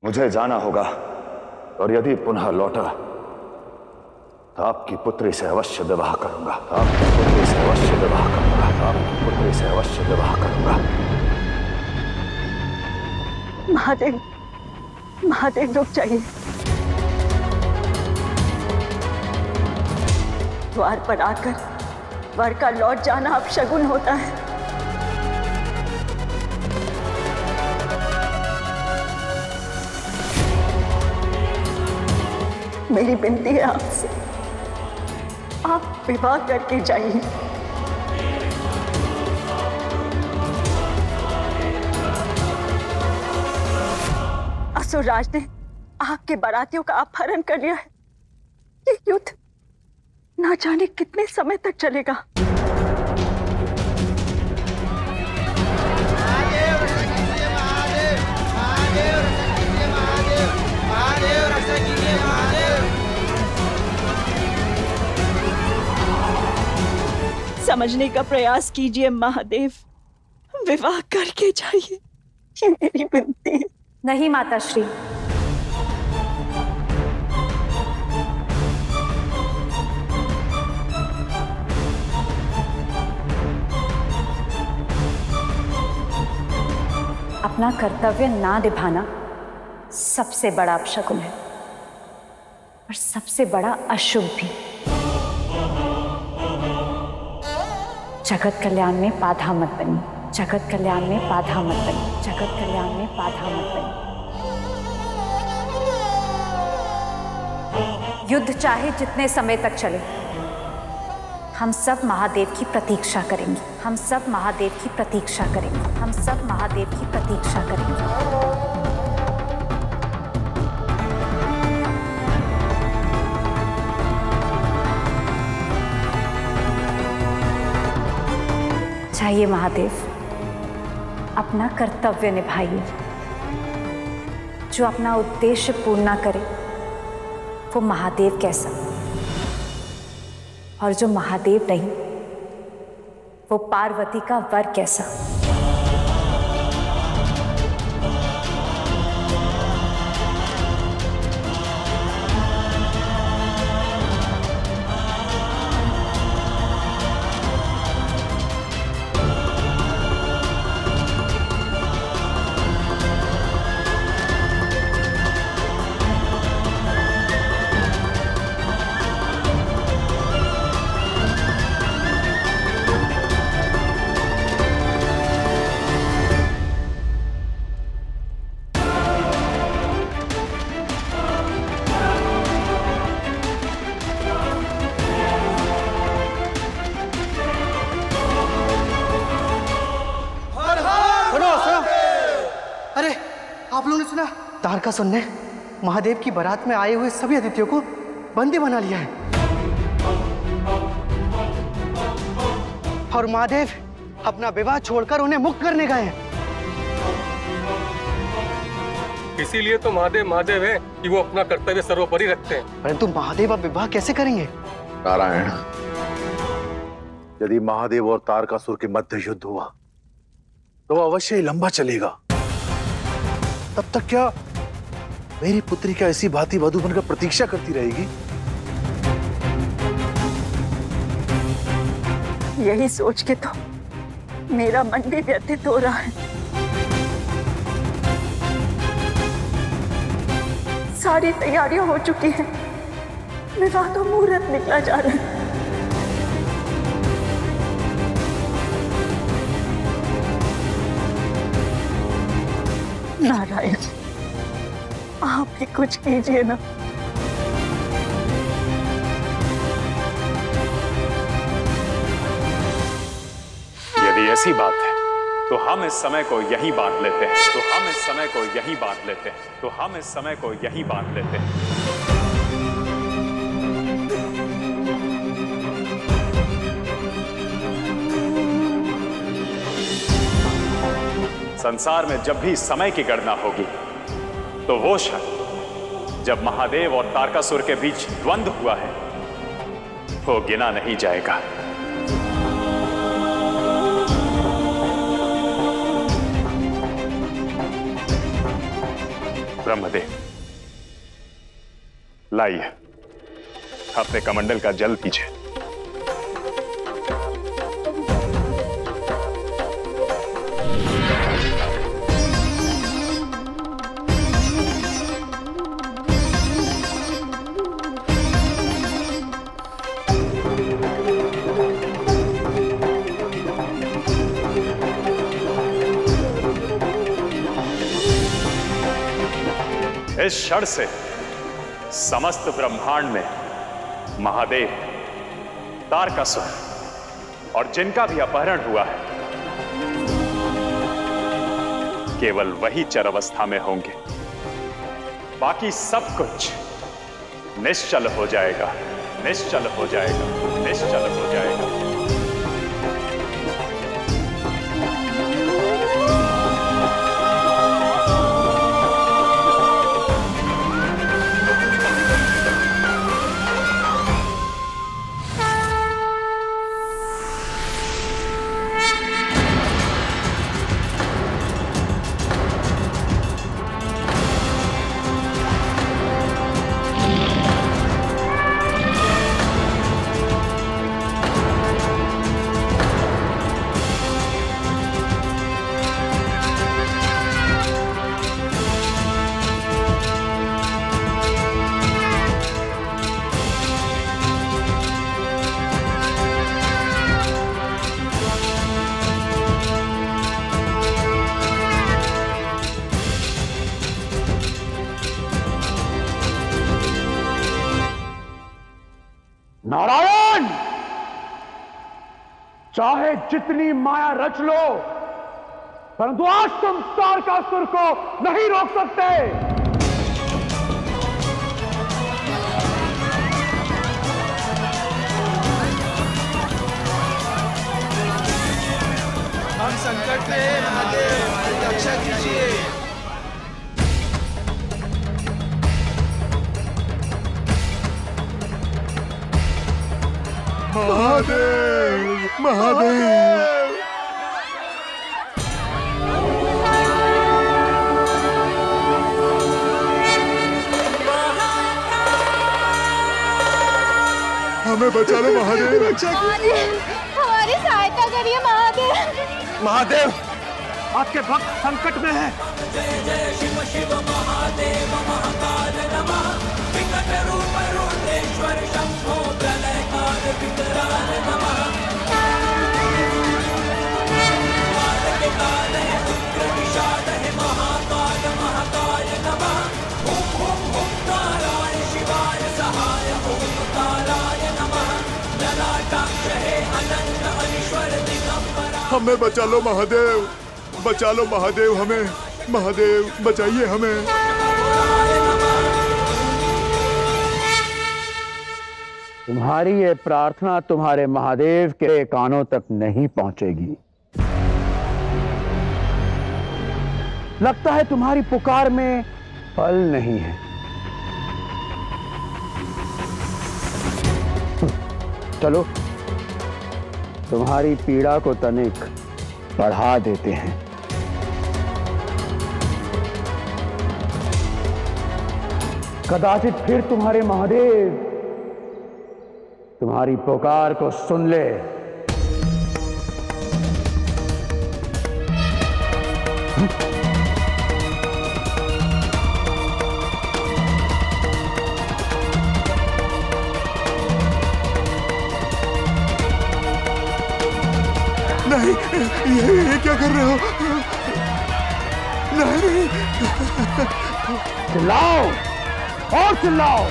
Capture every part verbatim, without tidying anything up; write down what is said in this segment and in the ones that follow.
मुझे जाना होगा, और यदि पुनः लौटा तो आपकी पुत्री से अवश्य विवाह करूंगा। आपकी पुत्री से अवश्य विवाह करूंगा। आपकी पुत्री से अवश्य विवाह करूंगा। महादेव, महादेव रुक जाइए। द्वार पर आकर वर का लौट जाना अपशगुन होता है। मेरी विनती है आपसे, आप विवाह करके जाइए। असुरराज ने आपके बारातियों का अपहरण कर लिया है। ये युद्ध ना जाने कितने समय तक चलेगा। समझने का प्रयास कीजिए महादेव, विवाह करके जाइए, ये मेरी विनती है। नहीं माताश्री, अपना कर्तव्य ना निभाना सबसे बड़ा अपशकुन है और सबसे बड़ा अशुभ भी। जगत कल्याण में बाधा मत बनी, जगत कल्याण में बाधा मत बनी, जगत कल्याण में बाधा मत बनी। युद्ध चाहे जितने समय तक चले, हम सब महादेव की प्रतीक्षा करेंगे। हम सब महादेव की प्रतीक्षा करेंगे। हम सब महादेव की प्रतीक्षा करेंगे। चाहिए महादेव, अपना कर्तव्य निभाइए। जो अपना उद्देश्य पूर्ण ना करे वो महादेव कैसा, और जो महादेव नहीं वो पार्वती का वर कैसा। आप लोगों ने सुना? तारकासुर ने महादेव की बारात में आए हुए सभी अतिथियों को बंदी बना लिया है और महादेव अपना विवाह छोड़कर उन्हें मुक्त करने गए हैं। इसीलिए तो महादेव महादेव है कि वो अपना कर्तव्य सर्वोपरि रखते हैं। परंतु महादेव अब विवाह कैसे करेंगे? नारायण, यदि महादेव और तारकासुर के मध्य युद्ध हुआ तो वो अवश्य ही लंबा चलेगा। तब तक क्या मेरी पुत्री क्या ऐसी भांति वधू बनकर प्रतीक्षा करती रहेगी? यही सोच के तो मेरा मन भी व्यथित हो रहा है। सारी तैयारियां हो चुकी हैं, विवाह का मुहूर्त निकला जा रहा है। नारायण, आप भी कुछ कीजिए ना। यदि ऐसी बात है तो हम इस समय को यहीं बांट लेते हैं। तो हम इस समय को यहीं बांट लेते हैं। तो हम इस समय को यहीं बांट लेते हैं। संसार में जब भी समय की गणना होगी तो वो क्षण जब महादेव और तारकासुर के बीच द्वंद्व हुआ है वो गिना नहीं जाएगा। ब्रह्मदेव, लाइए अपने कमंडल का जल पीछे। इस क्षण से समस्त ब्रह्मांड में महादेव, तारकासुर और जिनका भी अपहरण हुआ है, केवल वही चरअवस्था में होंगे। बाकी सब कुछ निश्चल हो जाएगा, निश्चल हो जाएगा, निश्चल हो जाएगा। नारायण, चाहे जितनी माया रच लो, परंतु आज तुम तारकासुर को नहीं रोक सकते। हम संकट में हैं महादेव, हमारी रक्षा कीजिए। महादेव, महादेव, हमें बचा लो महादेव, हमारी सहायता करिए महादेव। महादेव, आपके भक्त संकट में हैं। जय जय शिव शिव महादेव महाकाल नमः। विकट रूप रुद्रेश्वर शंभो प्रलयकाल विकराल नमः। काल काल है उग्र विषाद है महाकाल महाकाल नमः। ओम ओम ओम नारायण शिवाय सहाय ओमकाराय नमः। जलाटाक्ष है अनंत अनीश्वर दिगंबरा। हमें बचा लो महादेव, बचा लो महादेव, हमें महादेव बचाइए हमें। तुम्हारी ये प्रार्थना तुम्हारे महादेव के कानों तक नहीं पहुंचेगी। लगता है तुम्हारी पुकार में फल नहीं है। चलो, तुम्हारी पीड़ा को तनिक बढ़ा देते हैं। कदाचित फिर तुम्हारे महादेव तुम्हारी पुकार को सुन ले। नहीं, ये, ये क्या कर रहे हो? नहीं, चिल्लाओ और चिल्लाओ।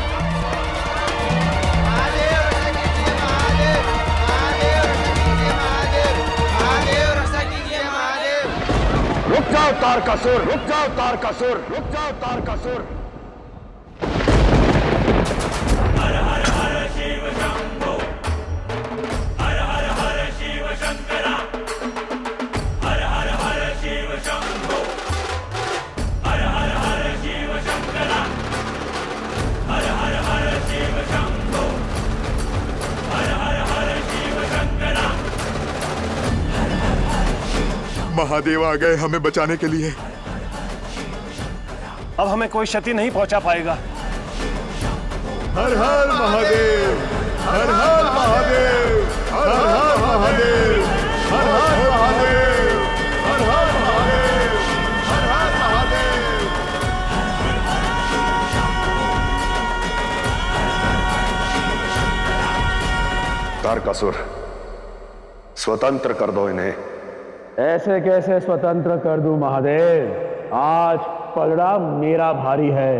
रुक जाओ तारकासुर, रुक जाओ तारकासुर, रुक जाओ तारकासुर। हर हर हर शिव शंभो, हर हर हर शिव शंकरा, हर हर हर शिव शंभो, हर हर हर शिव शंकरा, हर हर हर शिव शंभो, हर हर हर शिव शंकरा। महादेव आ गए हमें बचाने के लिए। अब हमें कोई क्षति नहीं पहुंचा पाएगा। हर हर महादेव, हर हर महादेव, हर हर महादेव, हर हर महादेव, हर हर महादेव, हर हर महादेव। तारकासुर, स्वतंत्र कर दो इन्हें। ऐसे कैसे स्वतंत्र कर दूं महादेव? आज पलड़ा मेरा भारी है।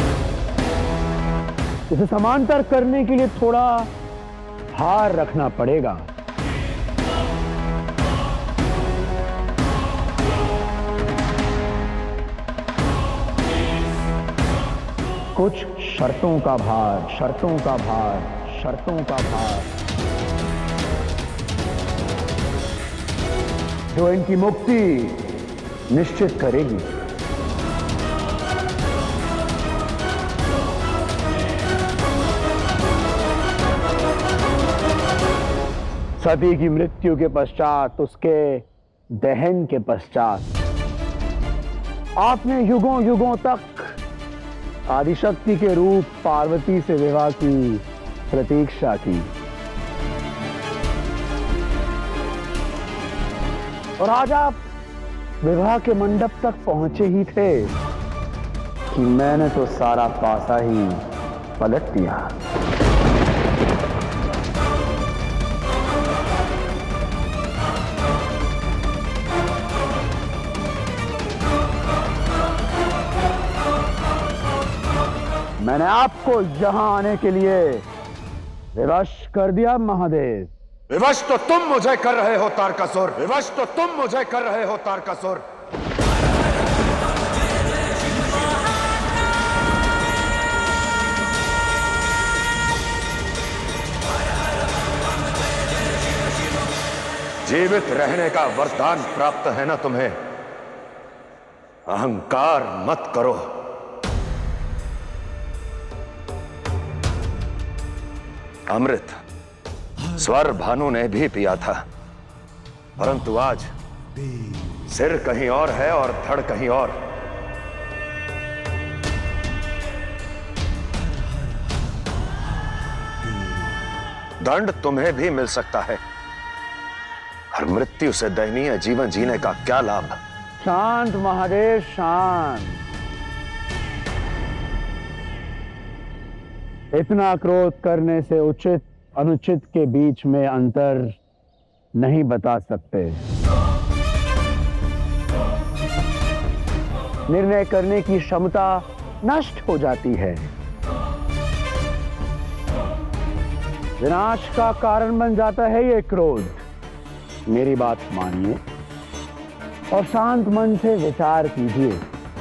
इसे समांतर करने के लिए थोड़ा भार रखना पड़ेगा। कुछ शर्तों का भार, शर्तों का भार, शर्तों का भार जो इनकी मुक्ति निश्चित करेगी। सती की मृत्यु के पश्चात, उसके दहन के पश्चात आपने युगों युगों तक आदिशक्ति के रूप पार्वती से विवाह की प्रतीक्षा की, और आज आप विवाह के मंडप तक पहुंचे ही थे कि मैंने तो सारा पासा ही पलट दिया। मैंने आपको यहां आने के लिए विवश कर दिया महादेव। विवश तो तुम मुझे कर रहे हो तारकासुर, विवश तो तुम मुझे कर रहे हो तारकासुर। जीवित रहने का वरदान प्राप्त है ना तुम्हें? अहंकार मत करो। अमृत स्वर भानु ने भी पिया था, परंतु आज सिर कहीं और है और धड़ कहीं और। दंड तुम्हें भी मिल सकता है, और मृत्यु से दयनीय जीवन जीने का क्या लाभ? शांत महादेव, शांत। इतना क्रोध करने से उचित अनुचित के बीच में अंतर नहीं बता सकते। निर्णय करने की क्षमता नष्ट हो जाती है। विनाश का कारण बन जाता है ये क्रोध। मेरी बात मानिए और शांत मन से विचार कीजिए।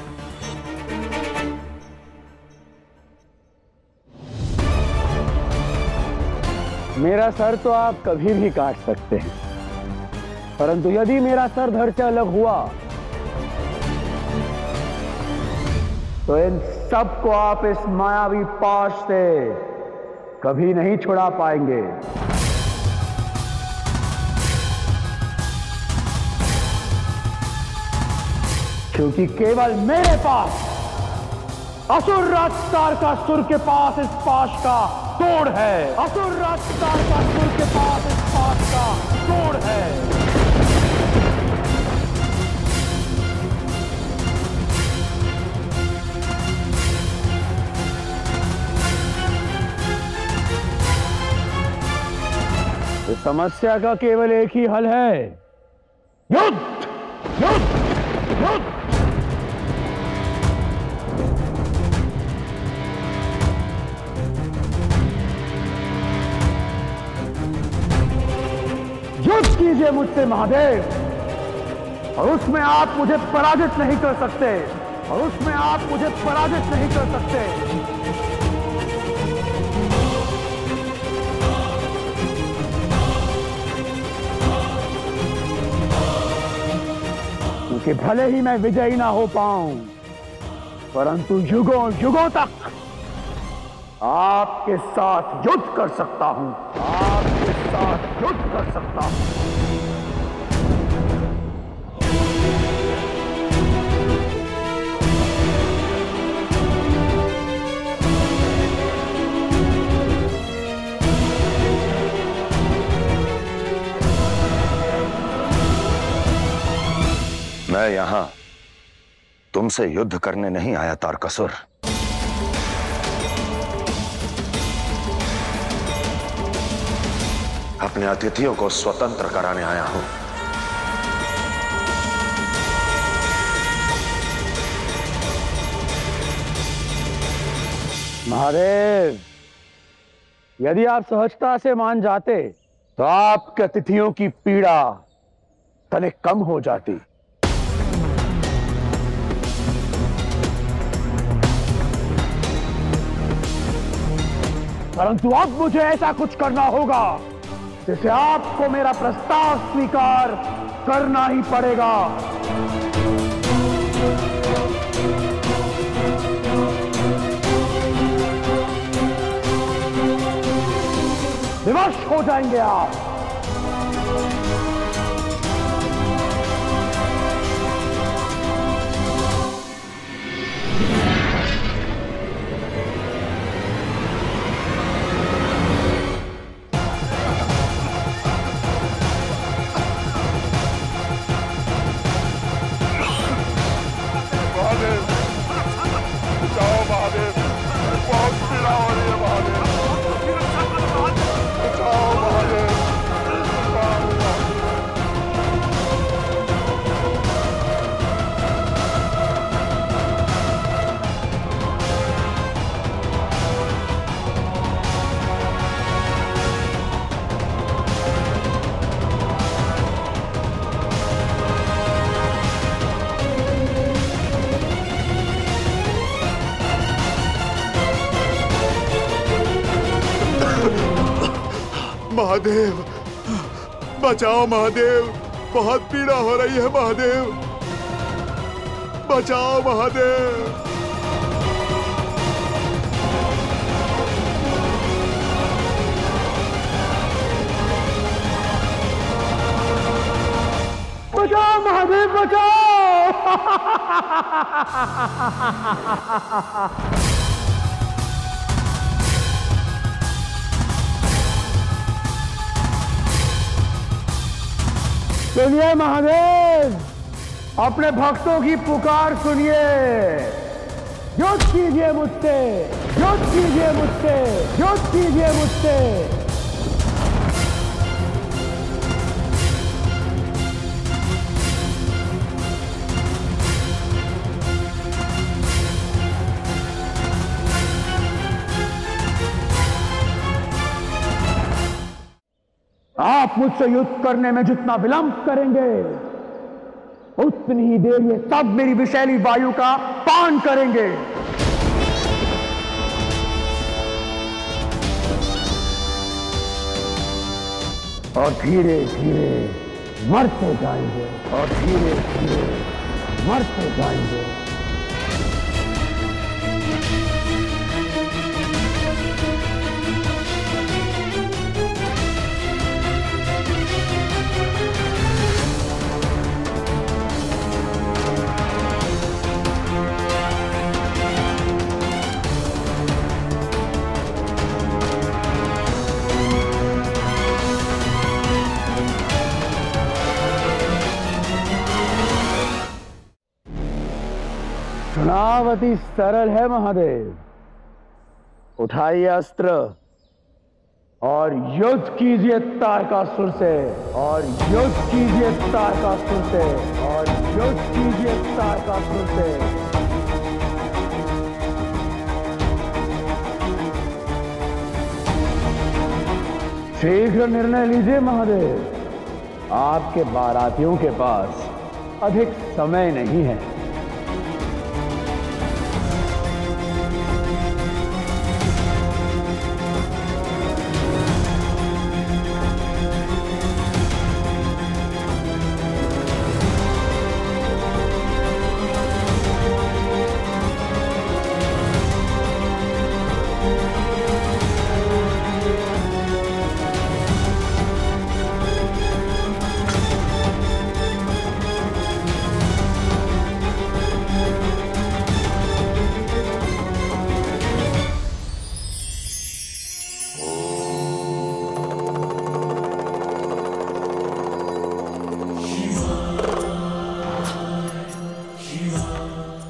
मेरा सर तो आप कभी भी काट सकते हैं, परंतु यदि मेरा सर धड़ से अलग हुआ तो इन सबको आप इस मायावी पाश से कभी नहीं छुड़ा पाएंगे। क्योंकि केवल मेरे पास, असुर राज तारकासुर के पास इस पाश का तोड़ है। असुर राज तारकासुर के पास इस पाश का तोड़ है। इस समस्या का केवल एक ही हल है, युद्ध, युद्ध, युद्ध। युद्ध कीजिए मुझसे महादेव, और उसमें आप मुझे पराजित नहीं कर सकते, और उसमें आप मुझे पराजित नहीं कर सकते। क्योंकि भले ही मैं विजयी ना हो पाऊं, परंतु युगों युगों तक आपके साथ युद्ध कर सकता हूं, आपके साथ युद्ध कर सकता हूं। मैं यहां तुमसे युद्ध करने नहीं आया तारकासुर। अपने अतिथियों को स्वतंत्र कराने आया हूं। महादेव, यदि आप सहजता से मान जाते तो आपके अतिथियों की पीड़ा तनिक कम हो जाती। परंतु अब मुझे ऐसा कुछ करना होगा जिसे आपको मेरा प्रस्ताव स्वीकार करना ही पड़ेगा। विवश हो जाएंगे आप। महादेव, बचाओ महादेव, बहुत पीड़ा हो रही है महादेव, बचाओ महादेव। बचाओ महादेव, बचाओ। सुनिए महादेव, अपने भक्तों की पुकार सुनिए। युद्ध कीजिए मुझसे, युद्ध कीजिए मुझसे, युद्ध कीजिए मुझसे। आप मुझसे युद्ध करने में जितना विलंब करेंगे उतनी ही देर ये सब मेरी विषैली वायु का पान करेंगे। और धीरे धीरे मरते जाएंगे, और धीरे धीरे मरते जाएंगे। चुनाव अति सरल है महादेव। उठाइए अस्त्र और युद्ध कीजिए तारकासुर से, और युद्ध कीजिए तारकासुर से, और युद्ध कीजिए तारकासुर से। शीघ्र निर्णय लीजिए महादेव, आपके बारातियों के पास अधिक समय नहीं है।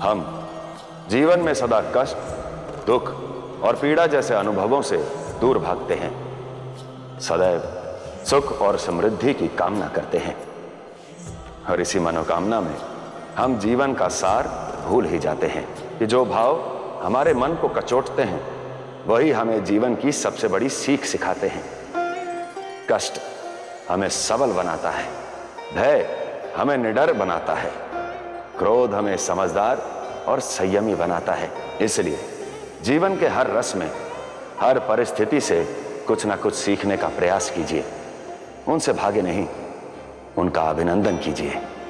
हम जीवन में सदा कष्ट, दुख और पीड़ा जैसे अनुभवों से दूर भागते हैं, सदैव सुख और समृद्धि की कामना करते हैं। और इसी मनोकामना में हम जीवन का सार भूल ही जाते हैं कि जो भाव हमारे मन को कचोटते हैं वही हमें जीवन की सबसे बड़ी सीख सिखाते हैं। कष्ट हमें सबल बनाता है, भय हमें निडर बनाता है, क्रोध हमें समझदार और संयमी बनाता है। इसलिए जीवन के हर रस में, हर परिस्थिति से कुछ ना कुछ सीखने का प्रयास कीजिए। उनसे भागे नहीं, उनका अभिनंदन कीजिए।